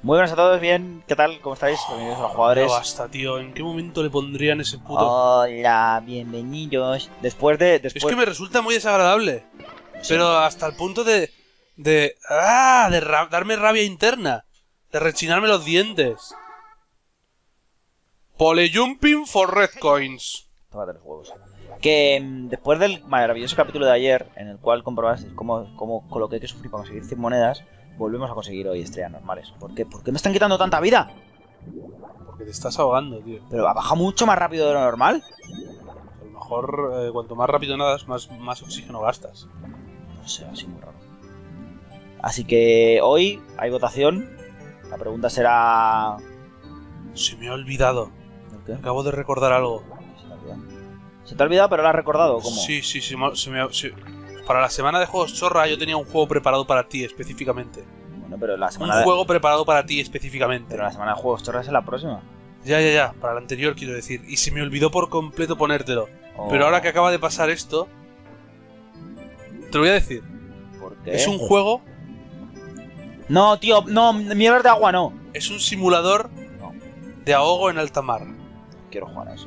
Muy buenas a todos, bien, ¿qué tal? ¿Cómo estáis? Bienvenidos a los jugadores. No basta, tío, ¿en qué momento le pondrían ese puto...? Hola, bienvenidos. Después de... Es que me resulta muy desagradable. Sí. Pero hasta el punto de darme rabia interna. De rechinarme los dientes. Polyjumping for red coins. Tómate los huevos. Que después del maravilloso capítulo de ayer, en el cual comprobasteis cómo con lo que hay que sufrir para conseguir 100 monedas, volvemos a conseguir hoy estrellas normales. ¿Por qué? ¿Por qué me están quitando tanta vida? Porque te estás ahogando, tío. Pero ha bajado mucho más rápido de lo normal. A lo mejor cuanto más rápido nadas, más oxígeno gastas. No sé, así muy raro. Así que hoy hay votación. La pregunta será... Se me ha olvidado. ¿Qué? Acabo de recordar algo. ¿Se te ha olvidado pero lo has recordado? ¿Cómo? Sí. Para la semana de juegos chorra yo tenía un juego preparado para ti específicamente. Bueno, pero la semana Un juego preparado para ti específicamente. Pero la semana de juegos chorra es la próxima. Ya. Para la anterior quiero decir. Y se me olvidó por completo ponértelo. Oh. Pero ahora que acaba de pasar esto... Te lo voy a decir. ¿Por qué? Es un juego... No, tío, no, mierda de agua no. Es un simulador de ahogo en alta mar. Quiero jugar a eso.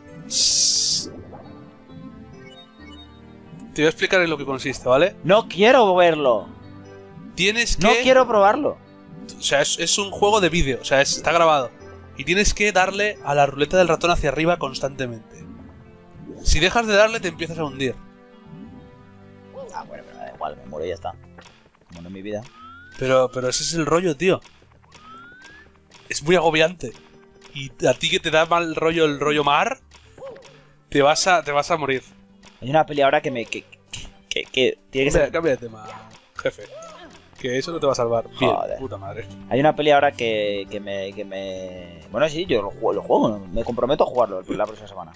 Te voy a explicar en lo que consiste, ¿vale? No quiero verlo. Tienes que... No quiero probarlo. O sea, es un juego de vídeo, o sea, está grabado. Y tienes que darle a la ruleta del ratón hacia arriba constantemente. Si dejas de darle, te empiezas a hundir. Ah, bueno, pero da igual, me muero y ya está. Como no es mi vida. Pero ese es el rollo, tío. Es muy agobiante. Y a ti que te da mal rollo el rollo mar, te vas a morir. Hay una peli ahora que me... que tiene que ser... Cambia de tema, jefe. Que eso no te va a salvar. Bien, Joder. puta madre. Hay una peli ahora que me... Bueno, sí, yo lo juego, me comprometo a jugarlo la próxima semana.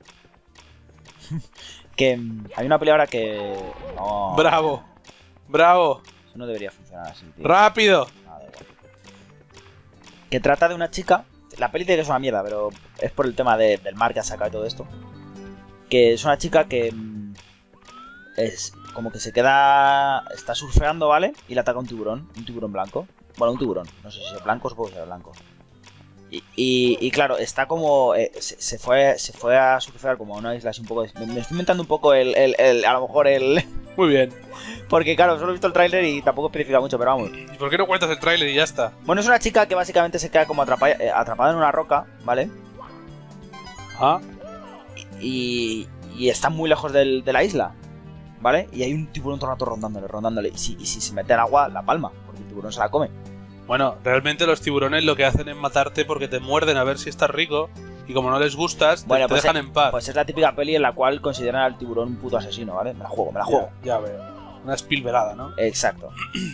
Que hay una peli ahora que... No... Bravo. Eso no debería funcionar así, tío. ¡Rápido! Nada, igual. Que trata de una chica... La peli tiene que es una mierda, pero es por el tema del mar que ha sacado y todo esto. Que es una chica que... es como que se queda... Está surfeando, ¿vale? Y le ataca un tiburón blanco. Bueno, un tiburón. No sé si es blanco, supongo que es blanco. Y claro, está como... se fue a surfear como a una isla así un poco... Me estoy inventando un poco a lo mejor el... Muy bien. Porque claro, solo he visto el tráiler y tampoco especifica mucho, pero vamos. ¿Y por qué no cuentas el tráiler y ya está? Bueno, es una chica que básicamente se queda como atrapada en una roca, ¿vale? Ah. Y está muy lejos de la isla, ¿vale? Y hay un tiburón todo el rato rondándole. Y si se mete al agua, la palma, porque el tiburón se la come. Bueno, realmente los tiburones lo que hacen es matarte porque te muerden a ver si estás rico. Y como no les gustas, te dejan en paz. Pues es la típica peli en la cual consideran al tiburón un puto asesino, ¿vale? Me la juego. Ya veo. Una espilverada, ¿no? Exacto.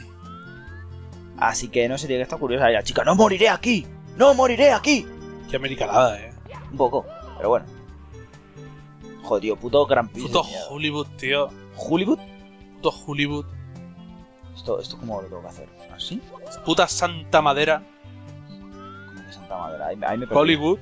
Así que no sé, tiene que estar curiosa la chica. ¡No moriré aquí! ¡No moriré aquí! Qué americanada, Un poco, pero bueno. Joder, tío, puto gran piso. Puto Hollywood, tío. ¿Hollywood? Puto Hollywood. ¿Esto cómo lo tengo que hacer? ¿Así? Puta Santa Madera. ¿Cómo que Santa Madera? Ahí me perdí. Hollywood.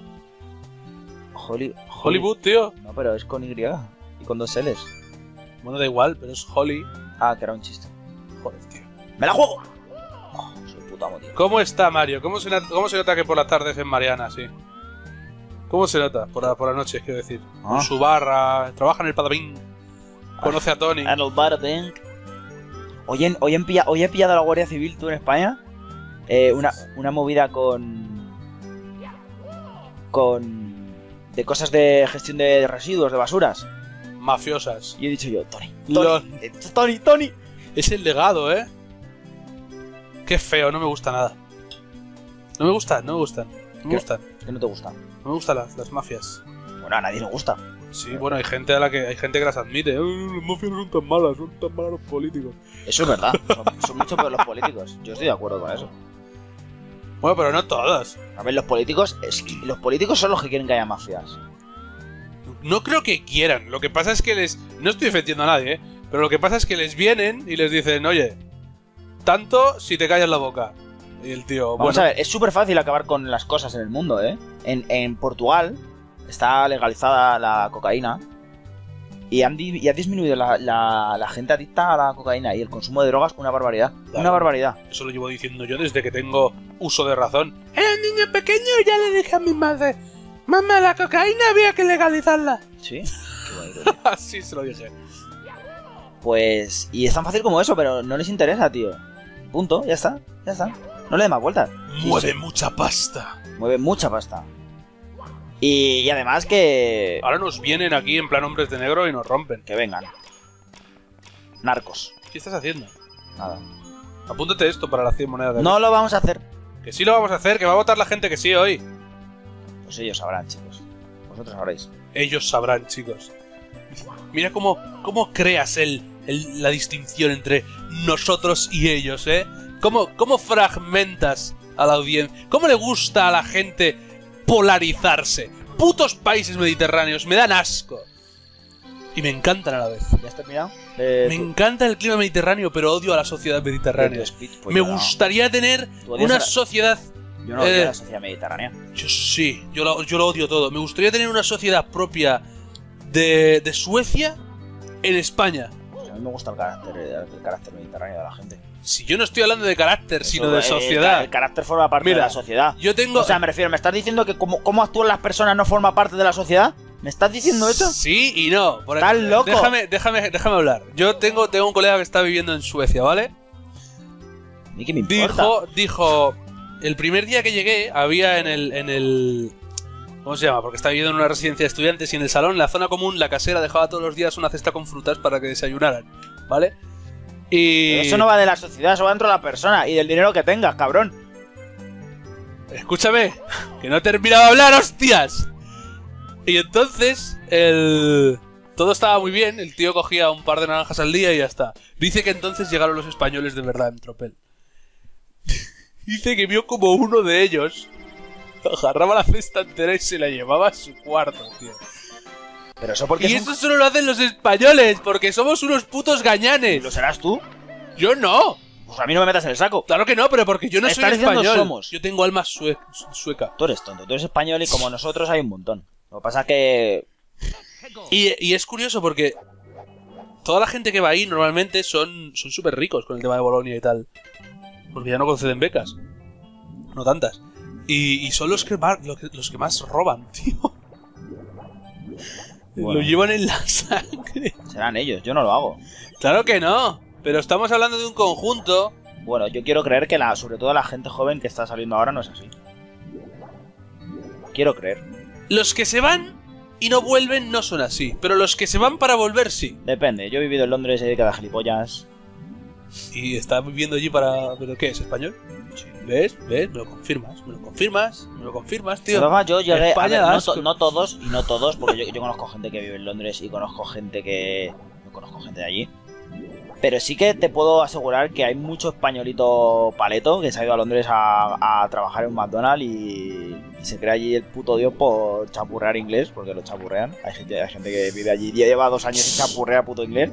Hollywood, tío. No, pero es con Y. Y con dos L's. Bueno, da igual, pero es Holly. Ah, que era un chiste. Joder, tío. ¡Me la juego! Oh, soy puta amo, tío. ¿Cómo está Mario? ¿Cómo se nota que por la tarde es en Mariana, sí? ¿Cómo se nota? Por la noche, quiero decir. Con su barra, trabaja en el Padabín. Conoce a Tony. En el Padabín. Hoy he pillado a la Guardia Civil, tú, en España. Una movida de cosas de gestión de residuos, de basuras. Mafiosas. Y he dicho yo, Tony. Es el legado, ¿eh? Qué feo, no me gusta nada. No me gustan. ¿Qué no te gusta? No me gustan las mafias. Bueno, a nadie le gusta. Sí, bueno, hay gente que las admite. Las mafias no son tan malas los políticos. Eso es verdad. Son mucho peor los políticos. Yo estoy de acuerdo con eso. Bueno, pero no todos. A ver, los políticos son los que quieren que haya mafias. No creo que quieran. Lo que pasa es que no estoy defendiendo a nadie, ¿eh? Pero lo que pasa es que les vienen y les dicen, oye, tanto si te callas la boca. Y el tío, Vamos a ver, es súper fácil acabar con las cosas en el mundo, ¿eh? En Portugal está legalizada la cocaína y ha disminuido la gente adicta a la cocaína y el consumo de drogas una barbaridad. Claro. Una barbaridad. Eso lo llevo diciendo yo desde que tengo uso de razón. Era un niño pequeño y ya le dije a mi madre: mamá, la cocaína había que legalizarla. ¿Sí? Qué bonito, tío. Así se lo dije. Pues... Y es tan fácil como eso, pero no les interesa, tío. Punto, ya está, ya está. No le dé más vueltas. Mueve mucha pasta. Mueve mucha pasta. Y además que... Ahora nos vienen aquí en plan hombres de negro y nos rompen. Que vengan. Narcos. ¿Qué estás haciendo? Nada. Apúntate esto para las 100 monedas de No lo vamos a hacer. Que sí lo vamos a hacer, que va a votar la gente que sí hoy. Pues ellos sabrán, chicos. Vosotros sabréis. Ellos sabrán, chicos. Mira cómo creas la distinción entre nosotros y ellos, ¿eh? Cómo fragmentas a la audiencia. Cómo le gusta a la gente polarizarse. Putos países mediterráneos, me dan asco. Y me encantan a la vez. ¿Ya has terminado? Me encanta el clima mediterráneo, pero odio a la sociedad mediterránea. Pues Me gustaría tener una sociedad... Yo no odio a la sociedad mediterránea. Yo sí, yo lo odio todo. Me gustaría tener una sociedad propia de Suecia en España. Pues a mí me gusta el carácter mediterráneo de la gente. Si yo no estoy hablando de carácter, Eso, sino de sociedad. El carácter forma parte Mira, de la sociedad. Yo tengo... O sea, me refiero, ¿me estás diciendo que cómo actúan las personas no forma parte de la sociedad? ¿Me estás diciendo eso? Sí y no. ¡Estás loco! Déjame hablar. Yo tengo un colega que está viviendo en Suecia, ¿vale? ¿A mí qué me importa? Dijo, el primer día que llegué había en el ¿cómo se llama? Porque estaba viviendo en una residencia de estudiantes y en el salón, en la zona común, la casera dejaba todos los días una cesta con frutas para que desayunaran, ¿vale? Y... Pero eso no va de la sociedad, eso va dentro de la persona y del dinero que tengas, cabrón. Escúchame, que no he terminado de hablar, hostias. Y entonces, todo estaba muy bien, el tío cogía un par de naranjas al día y ya está. Dice que entonces llegaron los españoles de verdad en tropel. Dice que vio como uno de ellos agarraba la cesta entera y se la llevaba a su cuarto, tío. Pero eso porque... Y eso solo lo hacen los españoles, porque somos unos putos gañanes. ¿Lo serás tú? Yo no. Pues a mí no me metas en el saco. Claro que no, pero porque yo no soy español. Somos. Yo tengo alma sueca. Tú eres tonto, tú eres español y como nosotros hay un montón. Lo que pasa es que... Y es curioso porque toda la gente que va ahí normalmente son súper ricos con el tema de Bolonia y tal. Porque ya no conceden becas. No tantas. Y son los que más roban, tío. Bueno. Lo llevan en la sangre. Serán ellos, yo no lo hago. Claro que no. Pero estamos hablando de un conjunto. Bueno, yo quiero creer que sobre todo la gente joven que está saliendo ahora no es así. Quiero creer. Los que se van y no vuelven no son así. Pero los que se van para volver sí. Depende, yo he vivido en Londres y he dedicado a gilipollas. Y está viviendo allí para... ¿Pero qué? ¿Es español? Sí. ¿Ves? ¿Ves? Me lo confirmas. Me lo confirmas, tío. Además, yo llegué España, a ver, no todos, porque yo conozco gente que vive en Londres y conozco gente que... No conozco gente de allí. Pero sí que te puedo asegurar que hay mucho españolito paleto que se ha ido a Londres a trabajar en un McDonald's y se crea allí el puto dios por chapurrear inglés, porque lo chapurrean. Hay gente que vive allí, lleva 2 años y chapurrea puto inglés.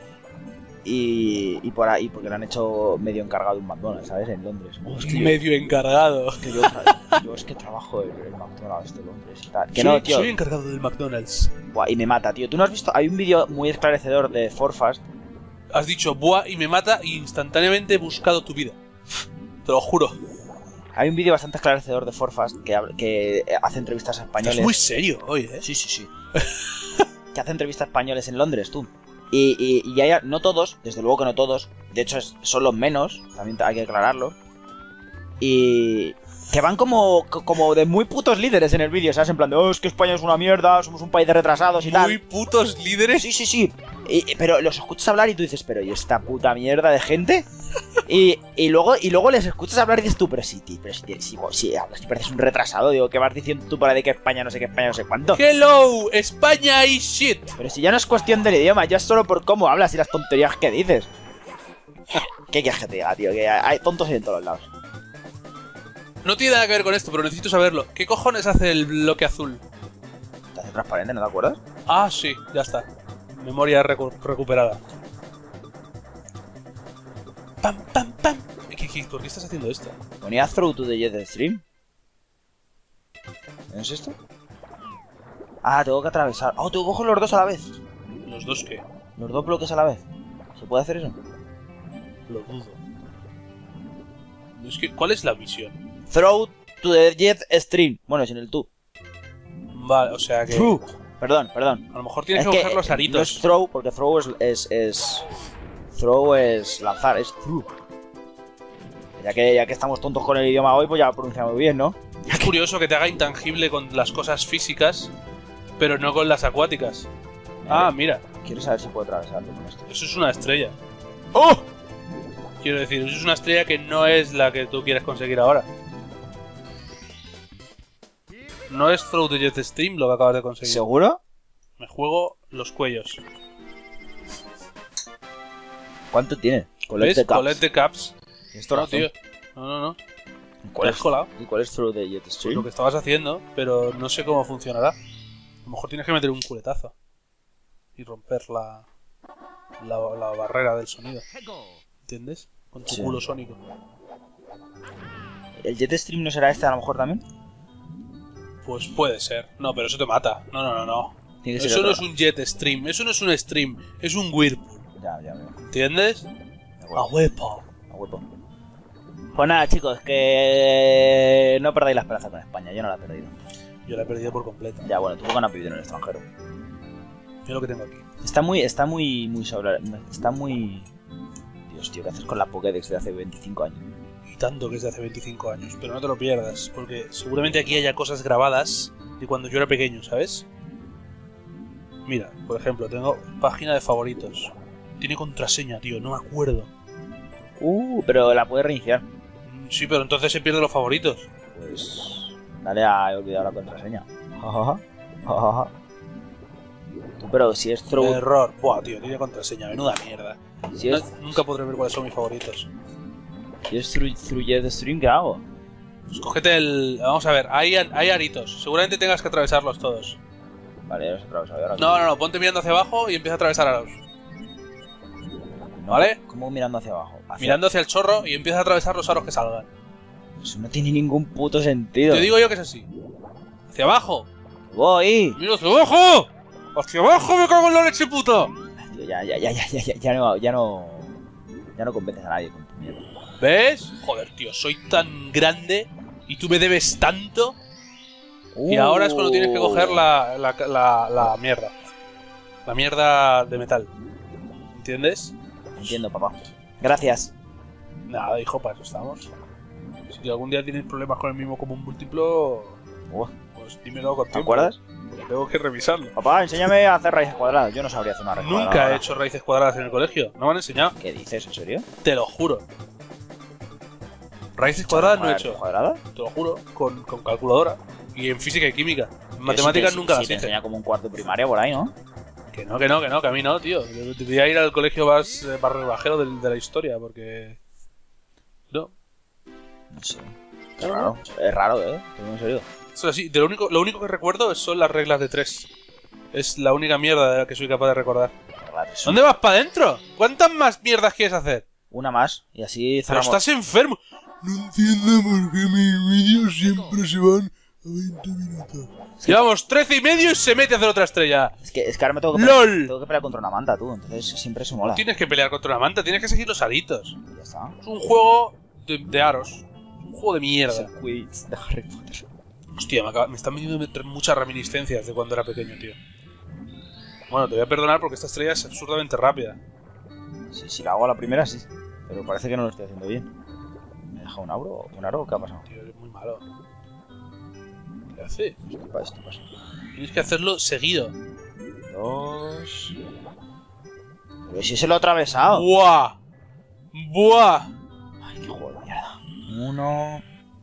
Y por ahí, porque lo han hecho medio encargado de un McDonald's, ¿sabes? En Londres. Medio encargado. Que yo es que trabajo en el McDonald's de Londres y tal. Que soy, no, tío. Soy encargado del McDonald's. Buah, y me mata, tío. ¿Tú no has visto? Hay un vídeo muy esclarecedor de Forfast. Has dicho buah y me mata y instantáneamente he buscado tu vida. Te lo juro. Hay un vídeo bastante esclarecedor de Forfast que hace entrevistas a españoles. Es muy serio hoy, ¿eh? Sí. Que hace entrevistas a españoles en Londres, tú. Y hay, no todos, desde luego que no todos. De hecho, son los menos, también hay que aclararlo. Y que van como de muy putos líderes en el vídeo, ¿sabes? En plan de, oh, es que España es una mierda, somos un país de retrasados y tal. ¿Muy putos líderes? Sí. Pero los escuchas hablar y tú dices, pero ¿y esta puta mierda de gente? y luego les escuchas hablar y dices tú, pero sí, pareces un retrasado. Digo, ¿qué vas diciendo tú para de que España no sé qué, España no sé cuánto? Hello, España is shit. Pero si ya no es cuestión del idioma, ya es solo por cómo hablas y las tonterías que dices. ¿Qué quieres que te diga, tío? Que hay tontos en todos lados. No tiene nada que ver con esto, pero necesito saberlo. ¿Qué cojones hace el bloque azul? Te hace transparente, ¿no te acuerdas? Ah, sí, ya está. Memoria recuperada. ¡Pam, pam, pam! ¿Por qué estás haciendo esto? Ponía through to the jet stream. ¿No es esto? Ah, tengo que atravesar. Oh, tengo que coger los dos a la vez. ¿Los dos qué? Los dos bloques a la vez. ¿Se puede hacer eso? Lo dudo. Es que, ¿cuál es la misión? Throw to the jet stream. Bueno, sin el tú. Vale, o sea que... Perdón. A lo mejor tienes Es que que coger los no aritos. es throw, porque throw es... Throw es lanzar, es through. Ya que estamos tontos con el idioma hoy, pues ya lo pronunciamos bien, ¿no? Es curioso que te haga intangible con las cosas físicas, pero no con las acuáticas. Ah, mira. Quiero saber si puedo atravesarlo con esto. Eso es una estrella. ¡Oh! Quiero decir, eso es una estrella que no es la que tú quieres conseguir ahora. No es Through the Jet Stream lo que acabas de conseguir. ¿Seguro? Me juego los cuellos. ¿Cuánto tiene? ¿Ves? Collect the caps. Esto No, tío. No. ¿Cuál ¿Te has colado? ¿Y cuál es through the jet Pues stream? lo que estabas haciendo, pero no sé cómo funcionará. A lo mejor tienes que meter un culetazo y romper la barrera del sonido. ¿Entiendes? Con tu Sí. culo sónico. ¿El jet stream no será este a lo mejor también? Pues puede ser. No, pero eso te mata. No. Tiene que ser Eso no otro. es un jet stream. Eso no es un stream. Es un whirlpool. Ya veo. ¿Entiendes? De A acuerdo. huevo. A huevo. Pues nada, chicos, que no perdáis la esperanza con España. Yo no la he perdido. Yo la he perdido por completo. Ya, bueno, tú no has vivido en el extranjero. Yo lo que tengo aquí. Está muy sobre... Está muy... Dios, tío, ¿qué haces con la Pokédex de hace 25 años? Y tanto que es de hace 25 años. Pero no te lo pierdas, porque seguramente aquí haya cosas grabadas de cuando yo era pequeño, ¿sabes? Mira, por ejemplo, tengo página de favoritos. Tiene contraseña, tío, no me acuerdo. Pero la puedes reiniciar. Sí, pero entonces se pierden los favoritos. Pues... Dale a... He olvidado la contraseña. Jajaja. Tú, pero si es through... Error. Buah, tío, tiene contraseña, menuda mierda. Si es, Nunca podré ver cuáles son mis favoritos. si es through jet stream, ¿qué hago? Pues cógete el... Vamos a ver, hay aritos. Seguramente tengas que atravesarlos todos. Vale, ya los he atravesado. ¿Y ahora qué? No, ponte mirando hacia abajo y empieza a atravesar aros. No, ¿Vale? ¿Cómo mirando hacia abajo? Mirando hacia el chorro y empieza a atravesar los aros que salgan. Eso no tiene ningún puto sentido. Te digo yo que es así. Hacia abajo. ¡Voy! ¡Mira hacia abajo! ¡Hacia abajo, me cago en la leche puta! Tío, ya no convences a nadie con tu mierda. ¿Ves? Joder, tío, soy tan grande y tú me debes tanto. Y ahora es cuando tienes que coger la mierda. La mierda de metal. ¿Entiendes? Entiendo, papá. Gracias. Nada, hijo, para eso estamos. Si algún día tienes problemas con el mismo común múltiplo, pues dímelo con ¿Te tiempo. acuerdas? Porque tengo que revisarlo. Papá, enséñame a hacer raíces cuadradas. Yo no sabría hacer una raíz cuadrada. Nunca he hecho raíces cuadradas en el colegio. No me han enseñado. ¿Qué dices? ¿En serio? Te lo juro. Raíces cuadradas no he hecho. ¿Cuadrada? Te lo juro. Con calculadora. Y en física y química. En matemáticas nunca las te hice. enseña como un cuarto de primaria por ahí, ¿no? Que no, que a mí no, tío. Debería ir al colegio más rebajero de la historia, porque... No. No sé. Es raro. Es raro, ¿eh? Te digo en serio. Eso sí, lo único que recuerdo son las reglas de 3. Es la única mierda de la que soy capaz de recordar. ¿Dónde vas para adentro? ¿Cuántas más mierdas quieres hacer? Una más y así Pero cerramos. estás enfermo. No entiendo por qué mis vídeos siempre se van a 20 minutos. Llevamos 13 y medio y se mete a hacer otra estrella. Es que ahora me tengo que ¡LOL! pelear contra una manta, tú. Entonces siempre se mola. No tienes que pelear contra una manta, tienes que seguir los aritos. Y ya está. Es un juego de aros. Un juego de mierda. Es el quiz de Harry Potter. Hostia, me están viniendo muchas reminiscencias de cuando era pequeño, tío. Bueno, te voy a perdonar porque esta estrella es absurdamente rápida. Sí, si la hago a la primera, sí. Pero parece que no lo estoy haciendo bien. ¿Me deja un aro? ¿Un aro? ¿Qué ha pasado? Tío, eres muy malo. ¿Qué haces? Esto pasa. Tienes que hacerlo seguido. 2... Pero si se lo he atravesado. ¡Buah! ¡Buah! Ay, qué juego de mierda. 1...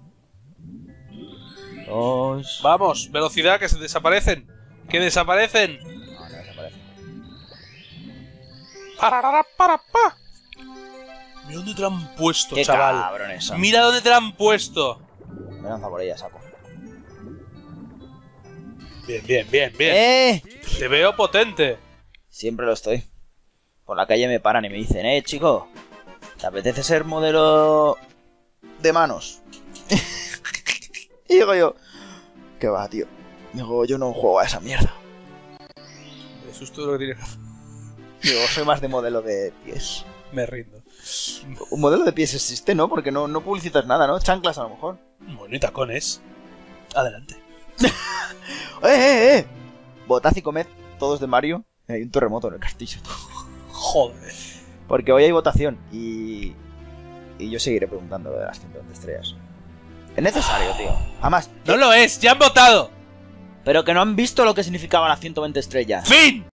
2... Vamos, velocidad, que se desaparecen. ¡Que desaparecen! No, no desaparece. ¡Pararara-para-pa! Mira dónde te la han puesto, Qué chaval. cabrones son. Mira dónde te la han puesto. Me lanza por ella, saco. Bien, bien, bien, bien. ¡Eh! Te veo potente. Siempre lo estoy. Por la calle me paran y me dicen, chico, ¿te apetece ser modelo de manos? Y digo yo, ¿qué va, tío? Digo, yo no juego a esa mierda. Eso es todo lo que tienes que hacer. Digo, soy más de modelo de pies. Me rindo. Un modelo de pies existe, ¿no? Porque no publicitas nada, ¿no? Chanclas a lo mejor. Bueno, y tacones. Adelante. ¡Eh! Votad y comed todos de Mario. Hay un terremoto en el castillo. Joder. Porque hoy hay votación y yo seguiré preguntando de las 120 estrellas. Es necesario, tío. Además, No lo es, ya han votado. pero que no han visto lo que significaban las 120 estrellas. ¡Fin!